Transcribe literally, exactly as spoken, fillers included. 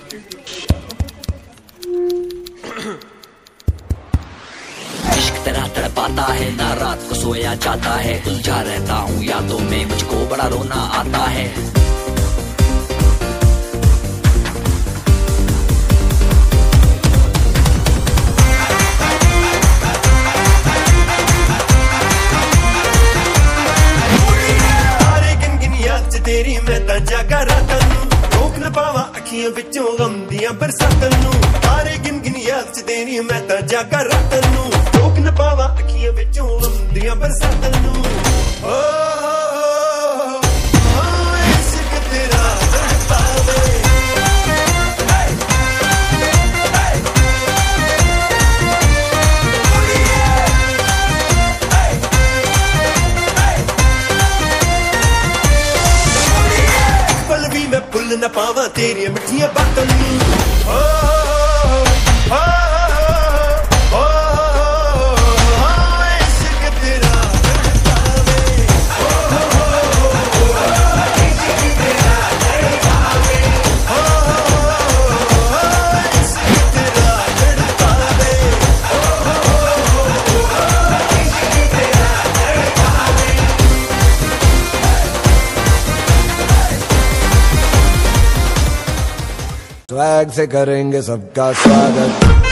इश्क तेरा तड़पाता है ना रात को सोया जाता है, उलझा रहता हूँ यादों में मुझको बड़ा रोना आता है। तेरी मैं ता जागा रातां नूं, रोक न पावा अखियां विचों गम दियां बरसातां नूं। तारे गिन गिन याद च तेरी मैं ता जागा रातां नूं, रोक न पावा अखियां विचों गम दियां बरसातां नूं। ओ इश्क तेरा तड़पावे, भुल न पावा तेरी मिठिया बातों नूं। ओ ओ ओ इश्क तेरा तड़पावे, इश्क तेरा तड़पावे, इश्क तेरा तड़पावे, इश्क तेरा तड़पावे। स्वैग से करेंगे सबका स्वागत।